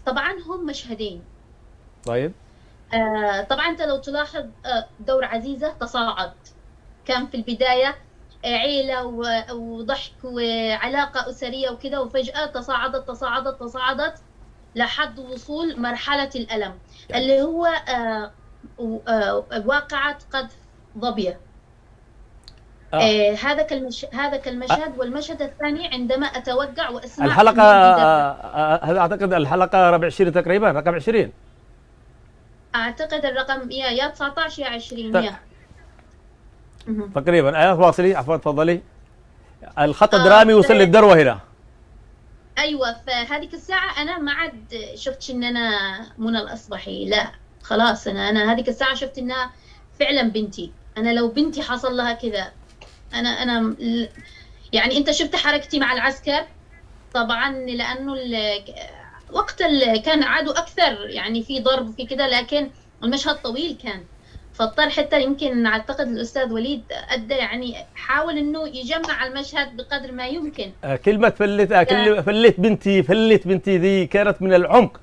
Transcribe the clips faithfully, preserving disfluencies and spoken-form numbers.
طبعا هم مشهدين. طيب. آه طبعا انت لو تلاحظ آه دور عزيزة تصاعد. كان في البداية آه، عيلة و- وضحك وعلاقة أسرية وكذا، وفجأة تصاعدت تصاعدت تصاعدت لحد وصول مرحلة الألم، يعني اللي هو آه و- آه واقعة قذف ظبية. اه آه هذا كالمش... هذا آه، كالمشهد. والمشهد الثاني عندما أتوقع وأسمع الحلقة النور بيدردح. آه، آه، هذا أعتقد الحلقة رقم عشرين تقريبا، رقم عشرين. أعتقد الرقم يا يا تسعة عشر يا عشرين يا مهم. تقريبا. آه واصلي، عفوا تفضلي. الخط آه الدرامي ف... وصل للذروة هنا. أيوة، فهذيك الساعة أنا ما عاد شفتش إن أنا منى الأصبحي، لا خلاص. أنا أنا هذيك الساعة شفت إنها فعلا بنتي. أنا لو بنتي حصل لها كذا، أنا أنا يعني أنت شفت حركتي مع العسكر. طبعا لانه ال- وقت ال- كان عادوا اكثر، يعني في ضرب وفي كده، لكن المشهد طويل كان. فاضطر حتى، يمكن اعتقد الاستاذ وليد ادى يعني حاول انه يجمع المشهد بقدر ما يمكن. آه، كلمة فلت، آه، ف- كلمة فلت بنتي، فلت بنتي ذي كانت من العمق.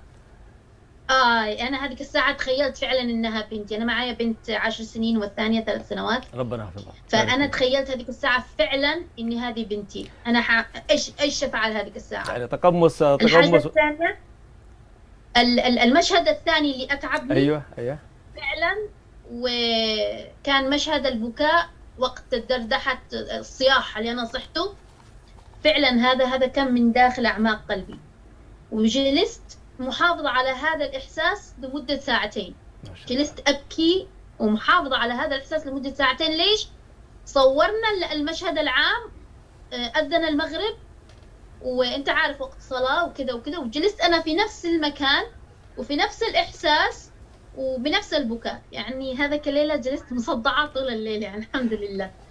اه انا هذيك الساعه تخيلت فعلا انها بنتي. انا معايا بنت عشر سنين والثانيه ثلاث سنوات. ربنا يحفظها، بارك فانا فيك. تخيلت هذيك الساعه فعلا ان هذه بنتي. انا ح... ايش ايش افعل هذيك الساعه. يعني تقمص، آه، الحاجه تقمص. الثانيه، ال- ال- المشهد الثاني اللي اتعبني ايوه ايوه. فعلا، وكان مشهد البكاء وقت دردحة الصياح اللي أنا صحته. فعلا هذا هذا كان من داخل أعماق قلبي، وجلست محافظة على هذا الإحساس لمدة ساعتين. ما شاء الله. جلست أبكي ومحافظة على هذا الإحساس لمدة ساعتين. ليش؟ صورنا المشهد العام، آه، أذن المغرب وأنت عارف وقت صلاة وكذا وكذا، وجلست أنا في نفس المكان وفي نفس الإحساس وبنفس البكاء. يعني هذا كليلة جلست مصدعة طول الليل، يعني الحمد لله.